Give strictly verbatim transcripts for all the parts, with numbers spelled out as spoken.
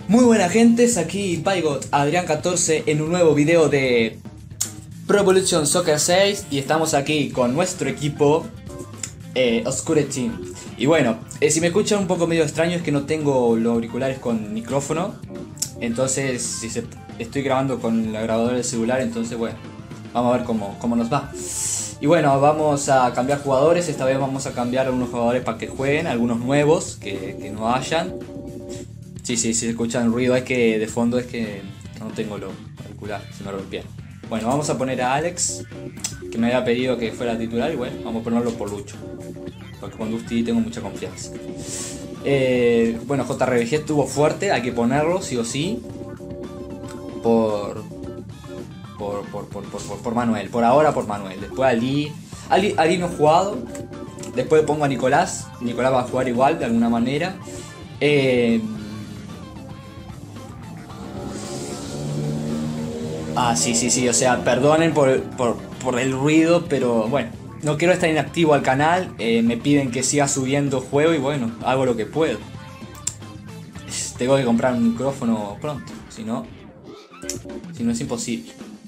Muy buenas gentes, aquí Pygot Adrián catorce en un nuevo video de Pro Evolution Soccer seis y estamos aquí con nuestro equipo eh, Oscure Team. Y bueno, eh, si me escuchan un poco medio extraño es que no tengo los auriculares con micrófono, entonces si se, estoy grabando con la grabadora del celular, entonces bueno, vamos a ver cómo, cómo nos va. Y bueno, vamos a cambiar jugadores, esta vez vamos a cambiar algunos jugadores para que jueguen, algunos nuevos que, que no hayan. Sí, sí, si escuchan ruido es que de fondo es que no tengo los auriculares, se me rompieron. Bueno, vamos a poner a Alex, que me había pedido que fuera titular, y bueno, vamos a ponerlo por Lucho, porque con Dusty tengo mucha confianza. Eh, bueno, J R B G estuvo fuerte, hay que ponerlo, sí o sí, por por, por, por, por, por, por Manuel, por ahora por Manuel. Después Ali, Ali, Ali no ha jugado, después pongo a Nicolás, Nicolás va a jugar igual de alguna manera. Eh... Ah, sí, sí, sí, o sea, perdonen por, por, por el ruido, pero bueno, no quiero estar inactivo al canal, eh, me piden que siga subiendo juego y bueno, hago lo que puedo. Tengo que comprar un micrófono pronto, si no, si no es imposible.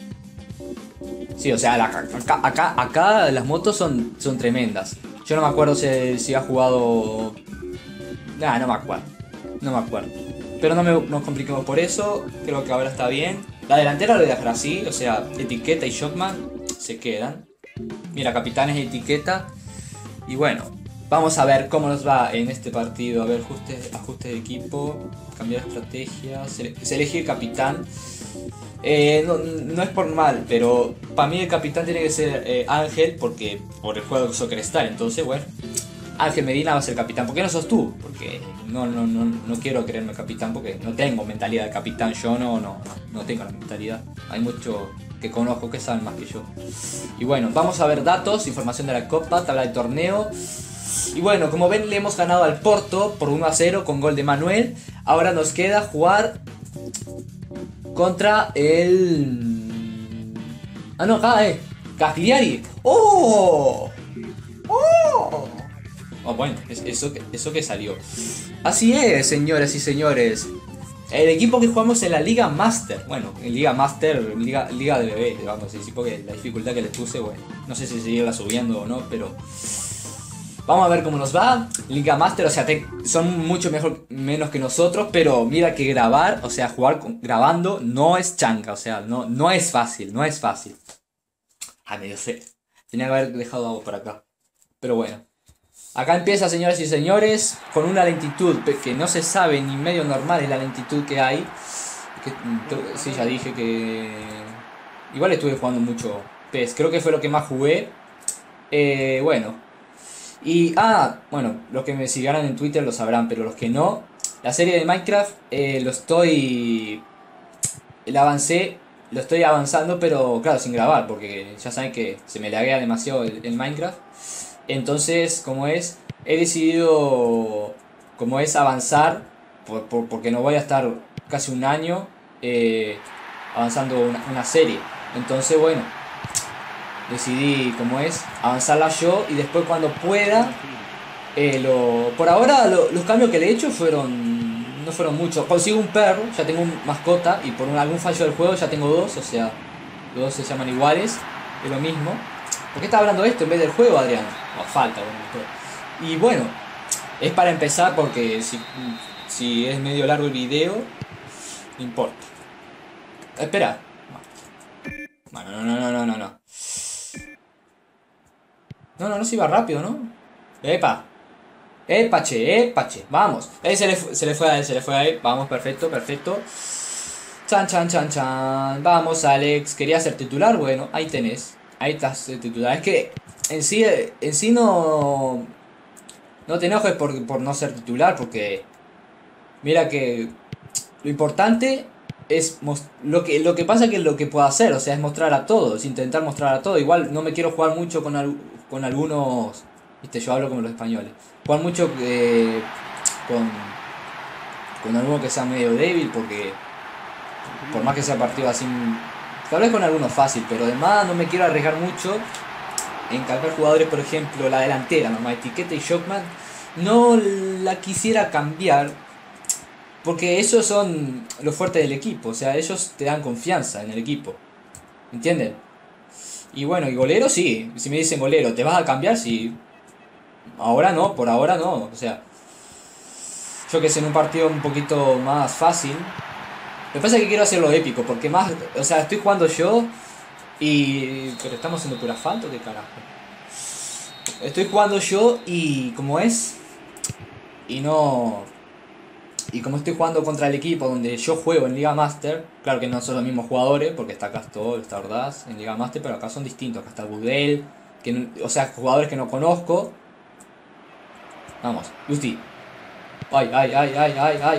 Sí, o sea, la, acá, acá, acá las motos son, son tremendas. Yo no me acuerdo si, si ha jugado... Nah, no me acuerdo, no me acuerdo. Pero no me, nos compliquemos por eso, creo que ahora está bien. La delantera lo voy a dejar así, o sea, Etiqueta y Shockman se quedan. Mira, capitanes y Etiqueta. Y bueno, vamos a ver cómo nos va en este partido. A ver, ajuste, ajuste de equipo, cambiar estrategia, se, se elige el capitán. Eh, no, no es por mal, pero para mí el capitán tiene que ser eh, Ángel, porque por el juego de Soccer Star. Entonces, bueno, Ángel Medina va a ser capitán. ¿Por qué no sos tú? Porque no, no, no, no quiero creerme capitán, porque no tengo mentalidad de capitán. Yo no, no, no tengo la mentalidad. Hay muchos que conozco que saben más que yo. Y bueno, vamos a ver datos, información de la Copa, tabla de torneo. Y bueno, como ven, le hemos ganado al Porto por uno a cero con gol de Manuel. Ahora nos queda jugar contra el... Ah, no, acá, eh. Cagliari. ¡Oh! ¡Oh! Oh, bueno, eso, eso que salió. Así es, señoras y señores. El equipo que jugamos en la Liga Master. Bueno, en Liga Master, Liga, Liga de bebé, vamos a decir, porque la dificultad que les puse, bueno, no sé si seguirla subiendo o no, pero... Vamos a ver cómo nos va. Liga Master, o sea, te, son mucho mejor, menos que nosotros, pero mira que grabar, o sea, jugar con, grabando no es chanca, o sea, no, no es fácil, no es fácil. Ah, medio sé. Tenía que haber dejado algo por acá. Pero bueno. Acá empieza, señoras y señores, con una lentitud que no se sabe ni medio normal es la lentitud que hay. Que, sí, ya dije que... Igual estuve jugando mucho P E S, creo que fue lo que más jugué. Eh, bueno. Y, ah, bueno, los que me sigan en Twitter lo sabrán, pero los que no, la serie de Minecraft eh, lo estoy... El avancé, lo estoy avanzando, pero claro, sin grabar, porque ya saben que se me laguea demasiado el, el Minecraft. Entonces, como es, he decidido, como es, avanzar, por, por, porque no voy a estar casi un año eh, avanzando una, una serie. Entonces, bueno, decidí, como es, avanzarla yo y después cuando pueda, eh, lo, por ahora lo, los cambios que le he hecho fueron, no fueron muchos. Consigo un perro, ya tengo un mascota y por un, algún fallo del juego ya tengo dos, o sea, los dos se llaman iguales, es lo mismo. ¿Por qué estaba hablando de esto en vez del juego, Adrián? No, falta, bueno. Y bueno, es para empezar porque si, si es medio largo el video, no importa. Espera. Bueno, no, no, no, no, no, no. No, no, no se iba rápido, ¿no? Epa. Epa, che, epa, che. Vamos. Eh, se, le, se le fue a él, se le fue a él. Vamos, perfecto, perfecto. Chan, chan, chan, chan. Vamos, Alex. ¿Quería ser titular? Bueno, ahí tenés. Ahí estás de titular. Es que en sí, en sí no... No te enojes por, por no ser titular, porque... Mira que... Lo importante es... Lo que, lo que pasa que es lo que puedo hacer, o sea, es mostrar a todos, intentar mostrar a todos. Igual no me quiero jugar mucho con, al, con algunos... Viste, yo hablo como los españoles. Jugar mucho eh, con... Con alguno que sea medio débil, porque... Por más que sea partido así... Tal vez con algunos fácil, pero además no me quiero arriesgar mucho en cambiar jugadores, por ejemplo, la delantera, nomás Etiqueta y Shockman. No la quisiera cambiar Porque esos son los fuertes del equipo. O sea, ellos te dan confianza en el equipo. ¿Entienden? Y bueno, y golero sí. Si me dicen golero, ¿te vas a cambiar? Sí. Ahora no, por ahora no. O sea, yo que sé, en un partido un poquito más fácil. Lo que pasa es que quiero hacerlo épico. Porque más, o sea, estoy jugando yo. Y... Pero estamos haciendo pura asfalto, ¿qué carajo? Estoy jugando yo y... ¿Cómo es? Y no... Y como estoy jugando contra el equipo donde yo juego en Liga Master, claro que no son los mismos jugadores, porque está Castol, está Ordaz en Liga Master, pero acá son distintos. Acá está Budel, que no, o sea, jugadores que no conozco. Vamos, Justi. Ay, ay, ay, ay, ay, ay.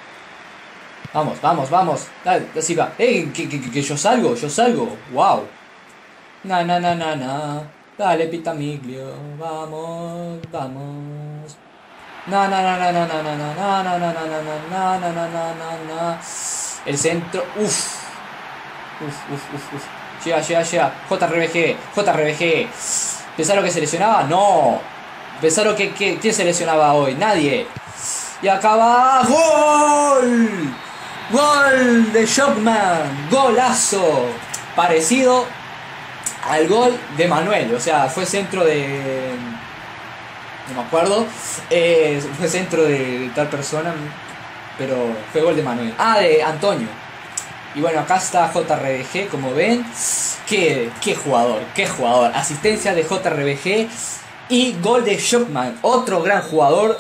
Vamos, vamos, vamos. Dale, así va. ¡Eh! Que, que, que yo salgo, yo salgo. ¡Wow! Na, na, na, na, na. Dale, Pitamiglio. Vamos, vamos. Na na na na na na na na na na na na na na na na na. El centro, uff. Uf, uf, uf, uf. Llega, llega, llega. J R B G, J R B G. ¿Pensaron que se lesionaba? No. ¿Pensaron que, que quién se lesionaba hoy? Nadie. Y acaba. ¡Gol! ¡Gol de Shockman! ¡Golazo! Parecido al gol de Manuel. O sea, fue centro de... No me acuerdo. Eh, fue centro de, de tal persona. Pero fue gol de Manuel. Ah, de Antonio. Y bueno, acá está J R B G, como ven. Qué, qué jugador, qué jugador. Asistencia de J R B G. Y gol de Shockman. Otro gran jugador.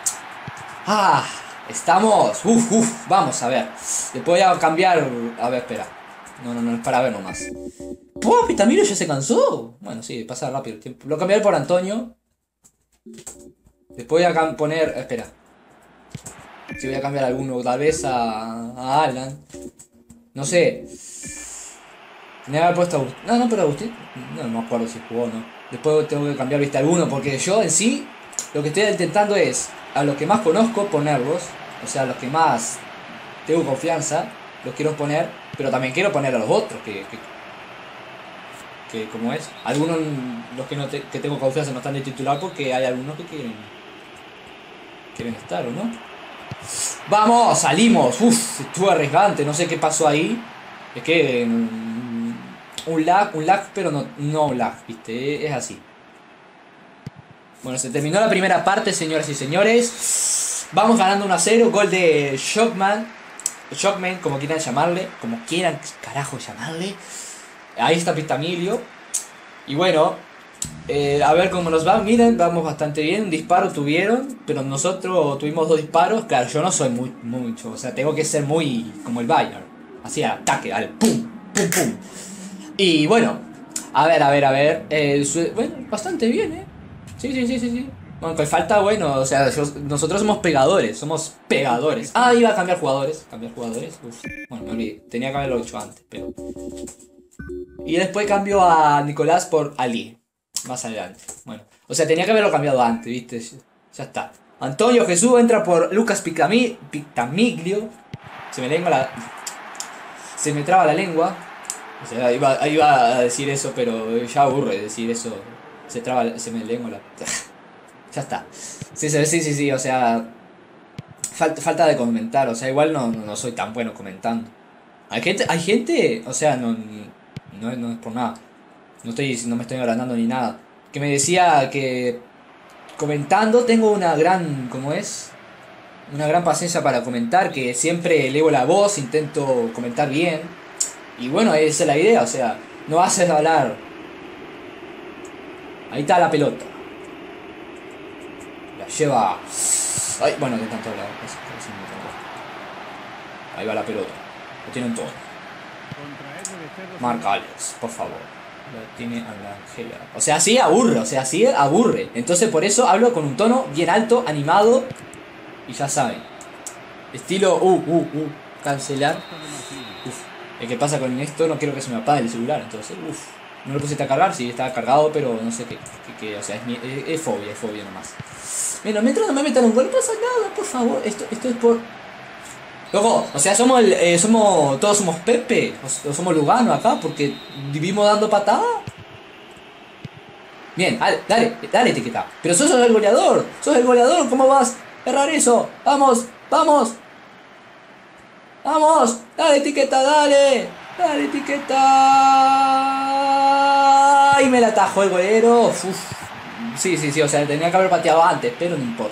Ah, estamos. Uf, uf. Vamos a ver. Le voy a cambiar. A ver, espera. No, no, no, es para ver nomás. ¡Oh, Pitamiro ya se cansó! Bueno, sí, pasa rápido el tiempo. Lo cambiaré por Antonio. Después voy a poner... Espera. Si voy a cambiar alguno, tal vez a, a Alan. No sé. Tenía que haber puesto a Agustín. No, no, pero Agustín... No, no me acuerdo si jugó o no. Después tengo que cambiar, viste, alguno. Porque yo en sí, lo que estoy intentando es, a los que más conozco, ponerlos. O sea, a los que más tengo confianza, los quiero poner. Pero también quiero poner a los otros, que... que que como es, algunos los que no te, que tengo confianza no están de titular porque hay algunos que quieren quieren estar, ¿o no? ¡Vamos! ¡Salimos! Uf, estuvo arriesgante, no sé qué pasó ahí. Es que um, un lag, un lag, pero no, no lag, ¿viste? Es así. Bueno, se terminó la primera parte, señoras y señores. Vamos ganando uno a cero, gol de Shockman. Shockman, como quieran llamarle, como quieran carajo llamarle. Ahí está Pistamilio. Y bueno, eh, a ver cómo nos va. Miren, vamos bastante bien. Un disparo tuvieron, pero nosotros tuvimos dos disparos. Claro, yo no soy muy mucho. O sea, tengo que ser muy como el Bayern. Así, ataque, al pum, pum, pum. Y bueno, a ver, a ver, a ver. Eh, su, bueno, bastante bien, ¿eh? Sí, sí, sí, sí, sí. Bueno, que falta, bueno, o sea, yo, nosotros somos pegadores. Somos pegadores. Ah, iba a cambiar jugadores. Cambiar jugadores. Uf. Bueno, me olvidé. Tenía que haberlo hecho antes, pero... Y después cambio a Nicolás por Ali. Más adelante. Bueno. O sea, tenía que haberlo cambiado antes, ¿viste? Ya está. Antonio Jesús entra por Lucas Picami, Pitamiglio. Se me lengua la... Se me traba la lengua. O sea, iba, iba a decir eso, pero ya aburre decir eso. Se traba... Se me lengua la... Ya está. Sí, sí, sí, sí, sí. O sea... Falta, falta de comentar. O sea, igual no, no soy tan bueno comentando. Hay gente... Hay gente... O sea, no... No, no es por nada. No estoy, no me estoy agrandando ni nada. Que me decía que comentando tengo una gran, ¿cómo es? Una gran paciencia para comentar, que siempre elevo la voz, intento comentar bien. Y bueno, esa es la idea, o sea, no haces hablar. Ahí está la pelota. La lleva. Ay, bueno, que tanto hablar. Ahí va la pelota. Lo tienen todo. Marca Alex, por favor. Lo tiene a la Angela. O sea, así aburre, o sea, así aburre. Entonces por eso hablo con un tono bien alto, animado. Y ya saben. Estilo, uh, uh, uh, cancelar. Uf. El que pasa con esto, no quiero que se me apague el celular. Entonces, uff. No lo pusiste a cargar, sí, estaba cargado, pero no sé qué. qué, qué o sea, es, es, es fobia, es fobia nomás. Mira, mientras no me metan un gol, no pasa nada, por favor. Esto, esto es por... Loco, o sea, somos, el, eh, somos todos somos Pepe, o, o somos Lugano acá, porque vivimos dando patadas. Bien, dale, dale, dale etiqueta. Pero sos el goleador, sos el goleador, ¿cómo vas a errar eso? Vamos, vamos. ¡Vamos! ¡Dale, etiqueta, dale! ¡Dale, etiqueta! ¡Y me la atajó el golero! Uf. Sí, sí, sí, o sea, tenía que haber pateado antes, pero no importa.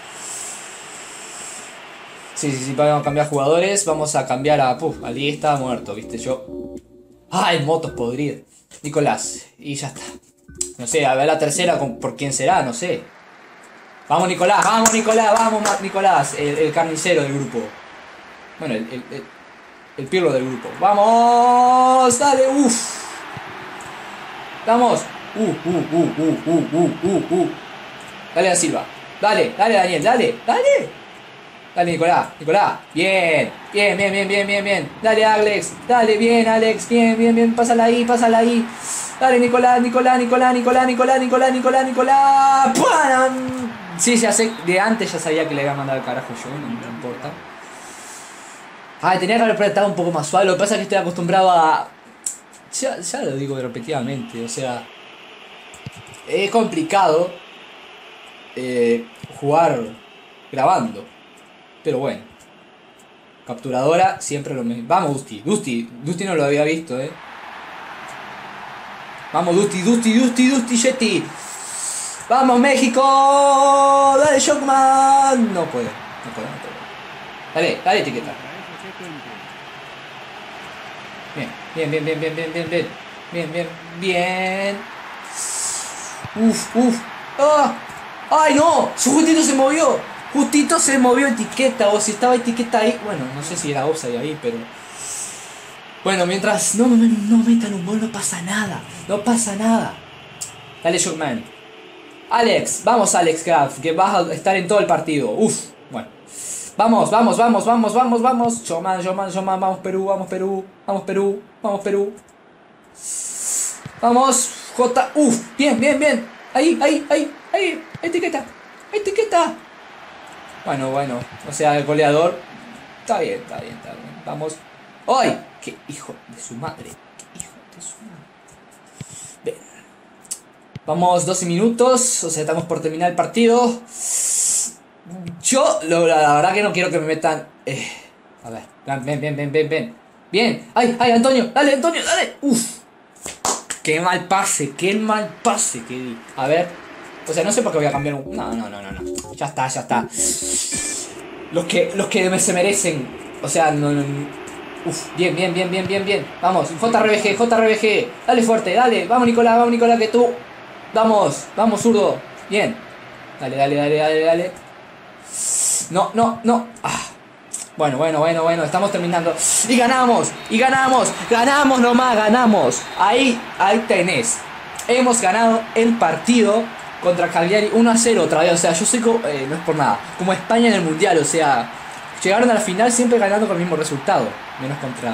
Sí, sí, sí, vamos a cambiar jugadores. Vamos a cambiar a... Puf, Ali está muerto, viste, yo... ¡Ay, motos podridas! Nicolás, y ya está. No sé, a ver la tercera, ¿por quién será? No sé. Vamos, Nicolás, vamos, Nicolás, vamos, Nicolás. El, el carnicero del grupo. Bueno, el, el, el, el pirlo del grupo. ¡Vamos! ¡Dale! ¡Uf! ¡Vamos! ¡Uh, uh, uh, uh, uh, uh, uh, uh! Dale a Silva. Dale, dale, Daniel, dale, dale. Dale, Nicolás, Nicolás. Bien, bien, bien, bien, bien, bien, bien. Dale, Alex. Dale, bien, Alex. Bien, bien, bien. Pásala ahí, pásala ahí. Dale, Nicolás, Nicolás, Nicolás, Nicolás, Nicolás, Nicolás, Nicolás, Nicolás. ¡Pam! Sí, ya sé. De antes ya sabía que le iba a mandar al carajo yo, no me importa. Ay, tenía que haber apretado un poco más suave. Lo que pasa es que estoy acostumbrado a... Ya, ya lo digo repetidamente, o sea... Es complicado eh, jugar grabando. Pero bueno. Capturadora, siempre lo mismo. Vamos, Dusty. Dusty. Dusty no lo había visto, eh. Vamos, Dusty, Dusty, Dusty, Dusty, Yeti. Vamos, México. Dale, Shockman. No puede. No puede, no puede. Dale, dale, etiqueta. Bien, bien, bien, bien, bien, bien, bien, bien. Bien, bien, bien. Uf, uf. ¡Ah! ¡Ay, no! Su justito se movió. Justito se movió etiqueta. O si estaba etiqueta ahí. Bueno, no sé si era offside ahí, pero... Bueno, mientras no, no, no metan un gol no pasa nada. No pasa nada. Dale, Shockman. Alex. Vamos, Alex Kraft. Que vas a estar en todo el partido. Uf. Bueno. Vamos, vamos, vamos, vamos, vamos, vamos. Shockman, Shockman, Shockman. Vamos, Perú, vamos, Perú. Vamos, Perú. Vamos, Perú. Vamos. J. Uf. Bien, bien, bien. Ahí, ahí, ahí, ahí. Etiqueta. Etiqueta. Bueno, bueno. O sea, el goleador. Está bien, está bien, está bien. Vamos. ¡Ay! ¡Qué hijo de su madre! ¡Qué hijo de su madre! Bien. Vamos, doce minutos. O sea, estamos por terminar el partido. Yo, lo, la, la verdad que no quiero que me metan... Eh, a ver. Ven, ven, ven, ven, ven. Bien. ¡Ay, ay, Antonio! ¡Dale, Antonio! ¡Dale! ¡Uf! ¡Qué mal pase! ¡Qué mal pase que di! A ver. O sea, no sé por qué voy a cambiar un... No, no, no, no, no. Ya está, ya está. Los que, los que se merecen... O sea, no... no uf, bien, bien, bien, bien, bien, bien. Vamos, J R B G, J R B G. Dale fuerte, dale. Vamos, Nicolás, vamos, Nicolás, que tú. Vamos, vamos, zurdo. Bien. Dale, dale, dale, dale, dale. No, no, no. Ah. Bueno, bueno, bueno, bueno. Estamos terminando. Y ganamos, y ganamos. Ganamos nomás, ganamos. Ahí, ahí tenés. Hemos ganado el partido contra Cagliari uno a cero otra vez. O sea, yo soy como... Eh, no es por nada. Como España en el Mundial, o sea... Llegaron a la final siempre ganando con el mismo resultado. Menos contra...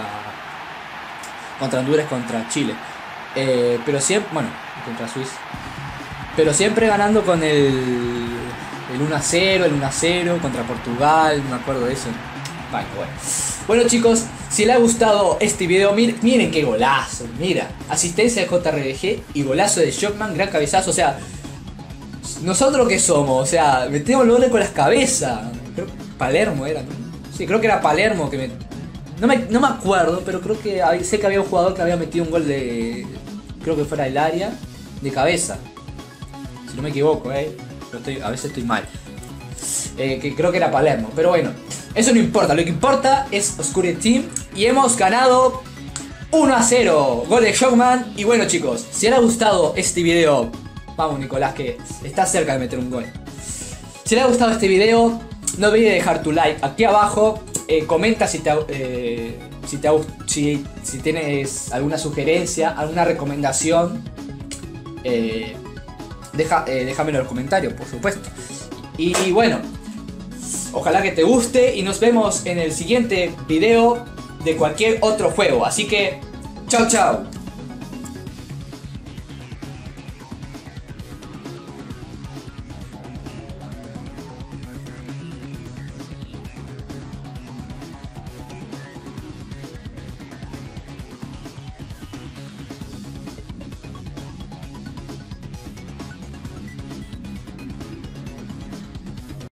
Contra Honduras, contra Chile. Eh, pero siempre... Bueno, contra Suiza. Pero siempre ganando con el... El uno a cero, el uno a cero. Contra Portugal, no me acuerdo de eso. Bueno, bueno. Bueno, chicos, si les ha gustado este video, miren, miren qué golazo. Mira, asistencia de J R B G y golazo de Shockman, gran cabezazo. O sea, ¿nosotros qué somos? O sea, metemos los goles con las cabezas. Creo que Palermo era, ¿no? Sí, creo que era Palermo que me... No me, no me acuerdo, pero creo que hay, sé que había un jugador que había metido un gol de... Creo que fuera del área, de cabeza. Si no me equivoco, eh. Pero estoy, a veces estoy mal. Eh, que creo que era Palermo, pero bueno. Eso no importa, lo que importa es Oscure Team. Y hemos ganado uno a cero. Gol de Shockman. Y bueno, chicos, si les ha gustado este video... Vamos, Nicolás, que está cerca de meter un gol. Si les ha gustado este video, no olvides dejar tu like aquí abajo. Eh, comenta si te, eh, si, te si, si tienes alguna sugerencia, alguna recomendación. Eh, deja, eh, déjamelo en los comentarios, por supuesto. Y, y bueno, ojalá que te guste y nos vemos en el siguiente video de cualquier otro juego. Así que, chao, chao.